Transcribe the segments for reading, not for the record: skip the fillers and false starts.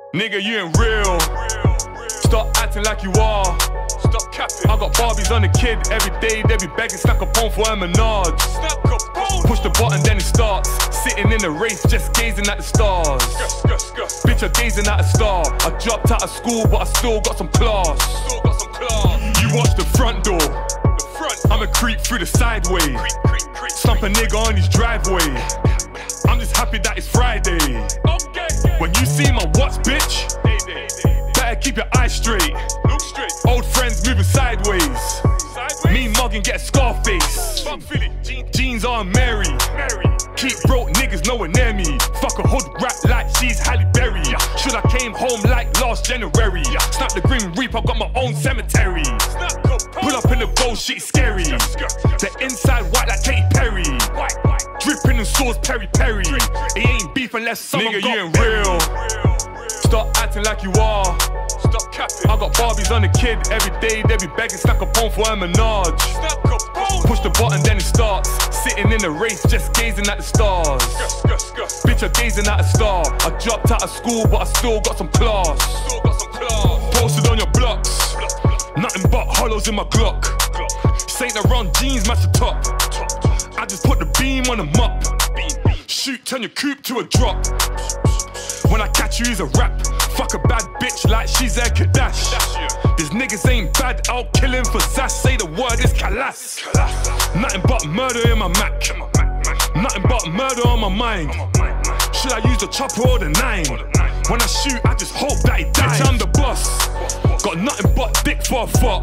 Nigga, you ain't real. Stop acting like you are. Stop capping. I got Barbies on the kid. Every day they be begging, snack a phone for Emanard. Push the button, then it starts. Sitting in the race, just gazing at the stars. Bitch, I'm gazing at a star. I dropped out of school, but I still got some class. You watch the front door. I'ma creep through the sideway. Stomp a nigga on his driveway. I'm just happy that it's Friday. When you see my watch, bitch, better keep your eyes straight. Old friends moving sideways. Me mugging, get a Scarface. Jeans on Mary. Keep broke niggas nowhere near me. Fuck a hood rap like she's Halle Berry. Should I came home like last January? Snap the Grim Reaper, got my own cemetery. Pull up in the gold shit, scary. The inside white like Katy Perry. Dripping in sauce, peri peri. It ain't beef unless someone nigga, you ain't real. Stop acting like you are. Stop capping. I got Barbies on the kid. Every day they be begging, snack a phone for Emanard. Push the button, then it starts. Sitting in the race, just gazing at the stars. Bitch, I'm gazing at a star. I dropped out of school, but I still got some class. Posted on your blocks. Nothing but hollows in my Glock. Saint Laurent jeans match the top. I just put the beam on the mop. Shoot, turn your coupe to a drop. When I catch you, he's a rap. Fuck a bad bitch like she's a Kadash. These niggas ain't bad, I'll kill him for Zash. Say the word is Kalas. Nothing but murder in my Mac. Nothing but murder on my mind. Should I use the chopper or the 9? When I shoot, I just hope that he dies. Bitch, I'm the boss. Got nothing but dick for a fuck.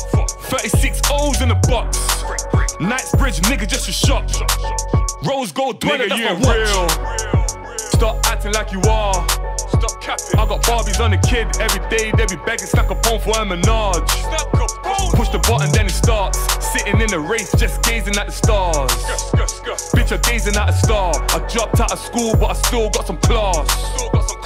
36 O's in the box. Knightsbridge, nigga, just a shot. Rose gold dweller, that's my watch. Stop acting like you are. Stop capping. I got Barbies on the kid. Every day they be begging, snack a phone for Emanard. Push the button, then it starts. Sitting in the race, just gazing at the stars. Bitch, I'm gazing at a star. I dropped out of school, but I still got some class.